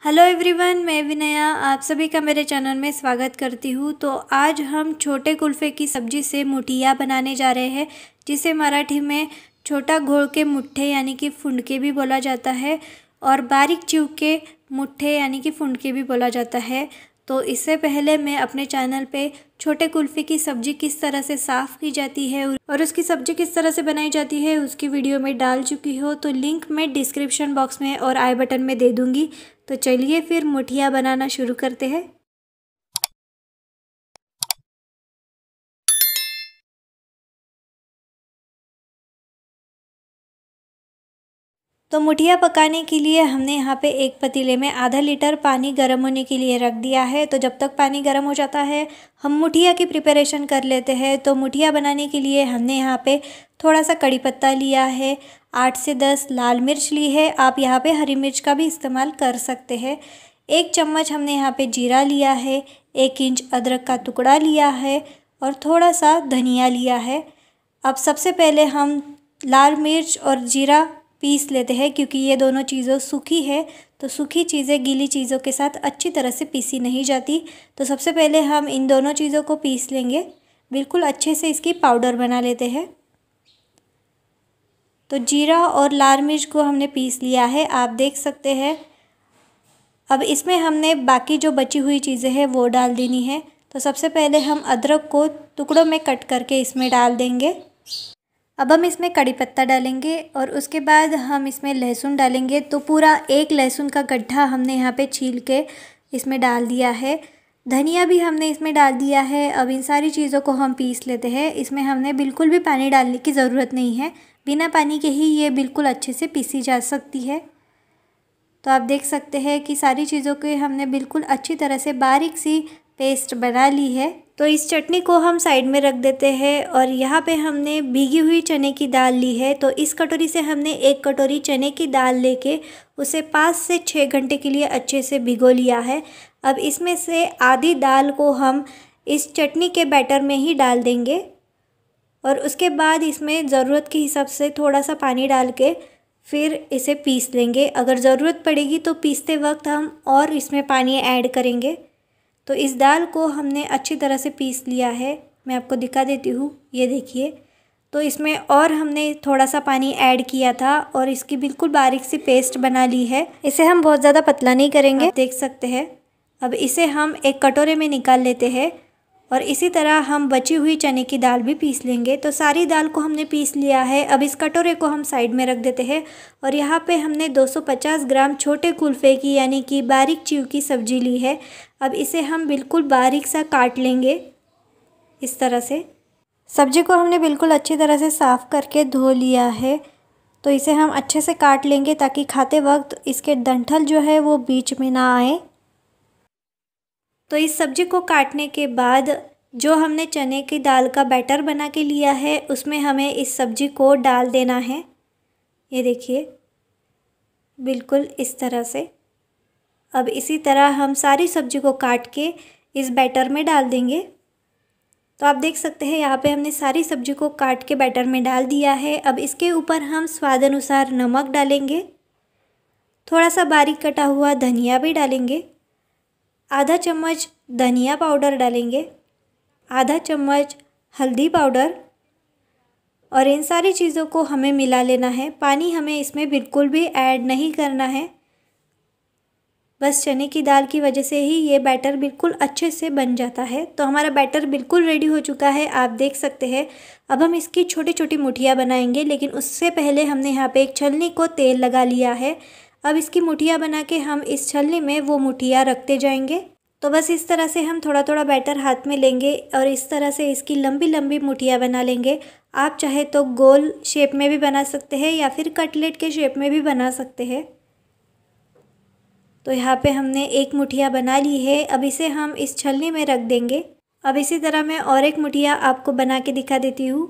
Hello everyone, मैं विनया आप सभी का मेरे चैनल में स्वागत करती हूँ। तो आज हम छोटे कुल्फ़े की सब्ज़ी से मुठिया बनाने जा रहे हैं, जिसे मराठी में छोटा घोल के मुट्ठे यानी कि फुंडके भी बोला जाता है और बारीक चीव के मुट्ठे यानी कि फुंडके भी बोला जाता है। तो इससे पहले मैं अपने चैनल पे छोटे कुल्फ़े की सब्ज़ी किस तरह से साफ़ की जाती है और उसकी सब्ज़ी किस तरह से बनाई जाती है उसकी वीडियो में डाल चुकी हो, तो लिंक मैं डिस्क्रिप्शन बॉक्स में और आई बटन में दे दूँगी। तो चलिए फिर मुठिया बनाना शुरू करते हैं। तो मुठिया पकाने के लिए हमने यहाँ पे एक पतीले में आधा लीटर पानी गर्म होने के लिए रख दिया है। तो जब तक पानी गर्म हो जाता है हम मुठिया की प्रिपरेशन कर लेते हैं। तो मुठिया बनाने के लिए हमने यहाँ पे थोड़ा सा कड़ी पत्ता लिया है, 8 से 10 लाल मिर्च ली है। आप यहाँ पे हरी मिर्च का भी इस्तेमाल कर सकते हैं। 1 चम्मच हमने यहाँ पे जीरा लिया है, 1 इंच अदरक का टुकड़ा लिया है और थोड़ा सा धनिया लिया है। अब सबसे पहले हम लाल मिर्च और जीरा पीस लेते हैं, क्योंकि ये दोनों चीज़ें सूखी है तो सूखी चीज़ें गीली चीज़ों के साथ अच्छी तरह से पीसी नहीं जाती। तो सबसे पहले हम इन दोनों चीज़ों को पीस लेंगे, बिल्कुल अच्छे से इसकी पाउडर बना लेते हैं। तो जीरा और लाल मिर्च को हमने पीस लिया है, आप देख सकते हैं। अब इसमें हमने बाकी जो बची हुई चीज़ें हैं वो डाल देनी है। तो सबसे पहले हम अदरक को टुकड़ों में कट करके इसमें डाल देंगे। अब हम इसमें कड़ी पत्ता डालेंगे और उसके बाद हम इसमें लहसुन डालेंगे। तो पूरा 1 लहसुन का गड्ढा हमने यहाँ पे छील के इसमें डाल दिया है। धनिया भी हमने इसमें डाल दिया है। अब इन सारी चीज़ों को हम पीस लेते हैं। इसमें हमने बिल्कुल भी पानी डालने की ज़रूरत नहीं है, बिना पानी के ही ये बिल्कुल अच्छे से पीसी जा सकती है। तो आप देख सकते हैं कि सारी चीज़ों के हमने बिल्कुल अच्छी तरह से बारीक सी पेस्ट बना ली है। तो इस चटनी को हम साइड में रख देते हैं और यहाँ पे हमने भीगी हुई चने की दाल ली है। तो इस कटोरी से हमने 1 कटोरी चने की दाल लेके उसे 5 से 6 घंटे के लिए अच्छे से भिगो लिया है। अब इसमें से आधी दाल को हम इस चटनी के बैटर में ही डाल देंगे और उसके बाद इसमें ज़रूरत के हिसाब से थोड़ा सा पानी डाल के फिर इसे पीस लेंगे। अगर ज़रूरत पड़ेगी तो पीसते वक्त हम और इसमें पानी ऐड करेंगे। तो इस दाल को हमने अच्छी तरह से पीस लिया है, मैं आपको दिखा देती हूँ, ये देखिए। तो इसमें और हमने थोड़ा सा पानी ऐड किया था और इसकी बिल्कुल बारीक सी पेस्ट बना ली है। इसे हम बहुत ज़्यादा पतला नहीं करेंगे, आप देख सकते हैं। अब इसे हम एक कटोरे में निकाल लेते हैं और इसी तरह हम बची हुई चने की दाल भी पीस लेंगे। तो सारी दाल को हमने पीस लिया है। अब इस कटोरे को हम साइड में रख देते हैं और यहाँ पे हमने 250 ग्राम छोटे कुल्फ़े की यानी कि बारीक चीव की सब्ज़ी ली है। अब इसे हम बिल्कुल बारीक सा काट लेंगे इस तरह से। सब्ज़ी को हमने बिल्कुल अच्छी तरह से साफ़ करके धो लिया है। तो इसे हम अच्छे से काट लेंगे ताकि खाते वक्त इसके डंठल जो है वो बीच में ना आए। तो इस सब्ज़ी को काटने के बाद जो हमने चने की दाल का बैटर बना के लिया है उसमें हमें इस सब्ज़ी को डाल देना है। ये देखिए, बिल्कुल इस तरह से। अब इसी तरह हम सारी सब्ज़ी को काट के इस बैटर में डाल देंगे। तो आप देख सकते हैं यहाँ पे हमने सारी सब्ज़ी को काट के बैटर में डाल दिया है। अब इसके ऊपर हम स्वाद अनुसार नमक डालेंगे, थोड़ा सा बारीक कटा हुआ धनिया भी डालेंगे, आधा चम्मच धनिया पाउडर डालेंगे, आधा चम्मच हल्दी पाउडर और इन सारी चीज़ों को हमें मिला लेना है। पानी हमें इसमें बिल्कुल भी ऐड नहीं करना है, बस चने की दाल की वजह से ही ये बैटर बिल्कुल अच्छे से बन जाता है। तो हमारा बैटर बिल्कुल रेडी हो चुका है, आप देख सकते हैं। अब हम इसकी छोटी छोटी मुठिया बनाएंगे, लेकिन उससे पहले हमने यहाँ पे एक छलनी को तेल लगा लिया है। अब इसकी मुठिया बना के हम इस छलनी में वो मुठिया रखते जाएंगे। तो बस इस तरह से हम थोड़ा थोड़ा बैटर हाथ में लेंगे और इस तरह से इसकी लंबी लंबी मुठिया बना लेंगे। आप चाहे तो गोल शेप में भी बना सकते हैं या फिर कटलेट के शेप में भी बना सकते हैं। तो यहाँ पे हमने एक मुठिया बना ली है। अब इसे हम इस छलनी में रख देंगे। अब इसी तरह मैं और एक मुठिया आपको बना के दिखा देती हूँ।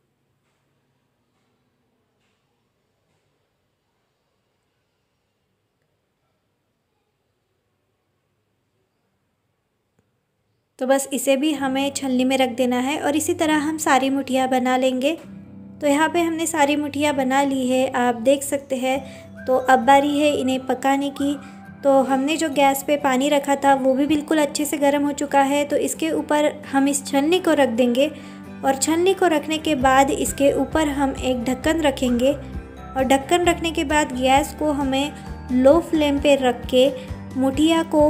तो बस इसे भी हमें छलनी में रख देना है और इसी तरह हम सारी मुठिया बना लेंगे। तो यहाँ पे हमने सारी मुठिया बना ली है, आप देख सकते हैं। तो अब बारी है इन्हें पकाने की। तो हमने जो गैस पे पानी रखा था वो भी बिल्कुल अच्छे से गर्म हो चुका है। तो इसके ऊपर हम इस छलनी को रख देंगे और छलनी को रखने के बाद इसके ऊपर हम एक ढक्कन रखेंगे और ढक्कन रखने के बाद गैस को हमें लो फ्लेम पे रख के मुठिया को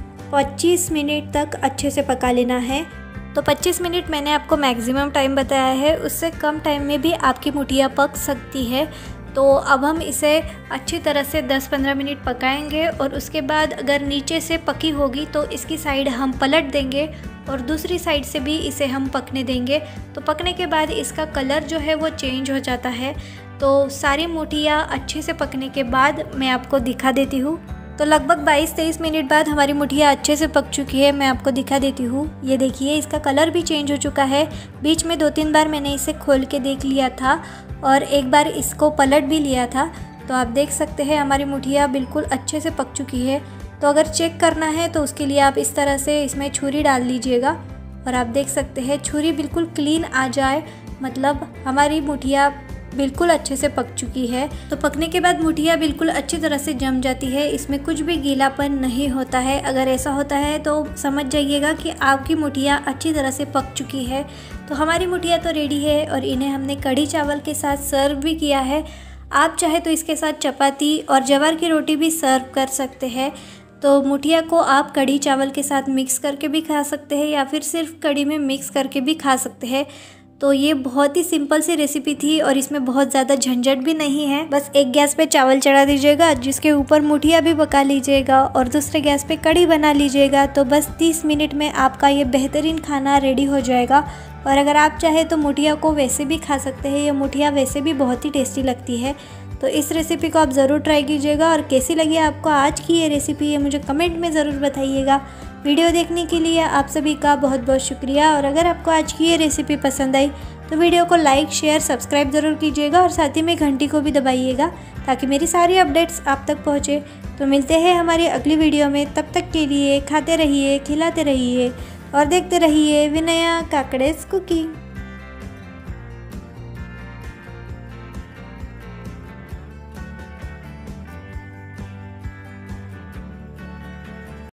25 मिनट तक अच्छे से पका लेना है। तो 25 मिनट मैंने आपको मैक्सिमम टाइम बताया है, उससे कम टाइम में भी आपकी मुठिया पक सकती है। तो अब हम इसे अच्छी तरह से 10-15 मिनट पकाएंगे और उसके बाद अगर नीचे से पकी होगी तो इसकी साइड हम पलट देंगे और दूसरी साइड से भी इसे हम पकने देंगे। तो पकने के बाद इसका कलर जो है वो चेंज हो जाता है। तो सारी मुठिया अच्छे से पकने के बाद मैं आपको दिखा देती हूँ। तो लगभग 22-23 मिनट बाद हमारी मुठिया अच्छे से पक चुकी है। मैं आपको दिखा देती हूँ। ये देखिए, इसका कलर भी चेंज हो चुका है। बीच में 2-3 बार मैंने इसे खोल के देख लिया था और एक बार इसको पलट भी लिया था। तो आप देख सकते हैं हमारी मुठिया बिल्कुल अच्छे से पक चुकी है। तो अगर चेक करना है तो उसके लिए आप इस तरह से इसमें छुरी डाल लीजिएगा और आप देख सकते हैं छुरी बिल्कुल क्लीन आ जाए, मतलब हमारी मुठिया बिल्कुल अच्छे से पक चुकी है। तो पकने के बाद मुठिया बिल्कुल अच्छी तरह से जम जाती है, इसमें कुछ भी गीलापन नहीं होता है। अगर ऐसा होता है तो समझ जाइएगा कि आपकी मुठिया अच्छी तरह से पक चुकी है। तो हमारी मुठिया तो रेडी है और इन्हें हमने कढ़ी चावल के साथ सर्व भी किया है। आप चाहे तो इसके साथ चपाती और ज्वार की रोटी भी सर्व कर सकते हैं। तो मुठिया को आप कढ़ी चावल के साथ मिक्स करके भी खा सकते हैं या फिर सिर्फ कढ़ी में मिक्स करके भी खा सकते हैं। तो ये बहुत ही सिंपल सी रेसिपी थी और इसमें बहुत ज़्यादा झंझट भी नहीं है। बस एक गैस पे चावल चढ़ा दीजिएगा जिसके ऊपर मुठिया भी पका लीजिएगा और दूसरे गैस पे कढ़ी बना लीजिएगा। तो बस 30 मिनट में आपका ये बेहतरीन खाना रेडी हो जाएगा। और अगर आप चाहे तो मुठिया को वैसे भी खा सकते हैं, ये मुठिया वैसे भी बहुत ही टेस्टी लगती है। तो इस रेसिपी को आप ज़रूर ट्राई कीजिएगा और कैसी लगी आपको आज की ये रेसिपी, ये मुझे कमेंट में ज़रूर बताइएगा। वीडियो देखने के लिए आप सभी का बहुत बहुत शुक्रिया। और अगर आपको आज की ये रेसिपी पसंद आई तो वीडियो को लाइक, शेयर, सब्सक्राइब ज़रूर कीजिएगा और साथ ही में घंटी को भी दबाइएगा ताकि मेरी सारी अपडेट्स आप तक पहुँचे। तो मिलते हैं हमारी अगली वीडियो में, तब तक के लिए खाते रहिए, खिलाते रहिए और देखते रहिए विनया काकड़ेस कुकिंग।